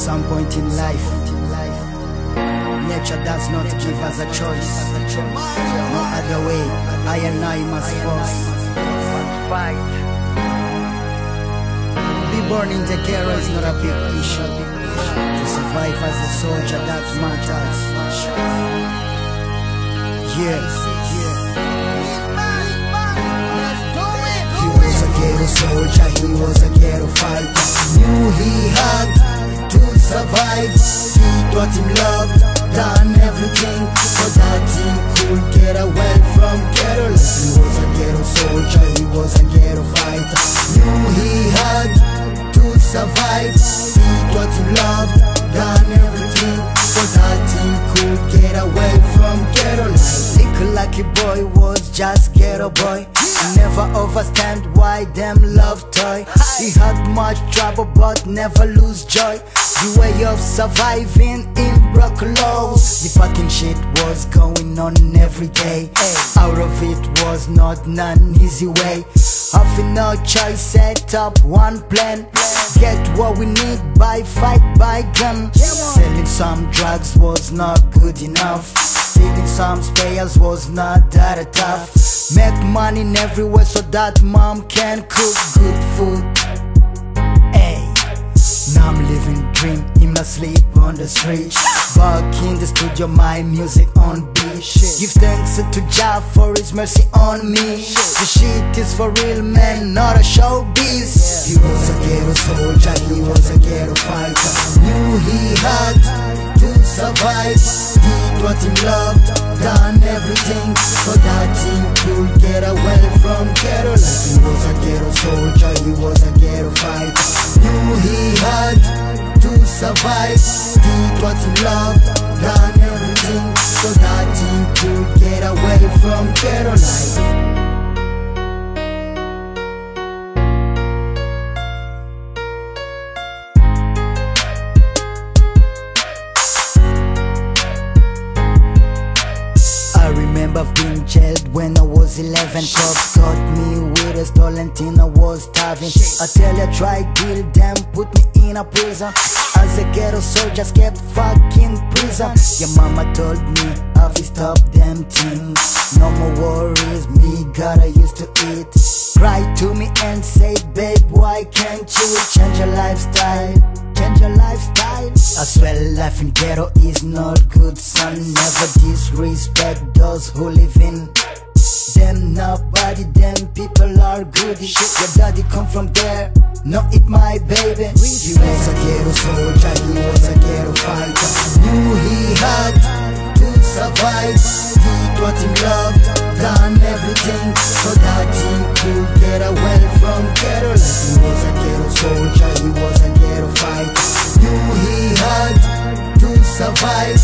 some point in life, nature does not give us a choice. No other way, I and I must force. Fight. Be born in the ghetto is not a big issue. To survive as a soldier, that matters. Yes. He was a ghetto soldier, he was a ghetto fighter. Knew he had to survive. He taught him love, done everything so that he could get away from ghetto life. He was a ghetto soldier, he was a ghetto fighter. Knew he had to survive. He taught him love, done everything so that he could get away from ghetto life. Little lucky boy was just ghetto boy. Never understand why them love toy. He had much trouble but never lose joy. The way of surviving in broke laws. The fucking shit was going on every day. Out of it was not none easy way. Having no choice, set up one plan. Get what we need by fight by gun. Selling some drugs was not good enough. Stealing some spares was not that tough. Make money everywhere so that mom can cook good food. Hey, now I'm living dream, him not sleep on the street. Back in the studio, my music on beat. Give thanks to Jah for his mercy on me. The shit is for real man, not a showbiz. He was a ghetto soldier, he was a ghetto fighter. Knew he had to survive. He taught him love, done everything so that he could get away from ghetto life. He was a ghetto soldier, he was a ghetto fighter. Knew he had to survive. He taught him love, done everything so that he could get away from ghetto life. I've been jailed when I was 11. Cops caught me with a stolen tin, I was starving. I tell you, try kill them, put me in a prison. As a ghetto soldier, kept fucking prison. Your mama told me, have you stopped them things? No more worries, me gotta used to eat. Cry to me and say, babe, why can't you change your lifestyle? Change your lifestyle. I swear life in ghetto is not good, son. Never disrespect those who live in them. Nobody, them people are good. Your daddy come from there, no eat my baby. He was a ghetto soldier, he was a ghetto fighter. Knew he had to survive. He taught him love, done everything so that he could get away from ghetto life. He was a ghetto soldier, he was a ghetto fighter. Knew he had to survive.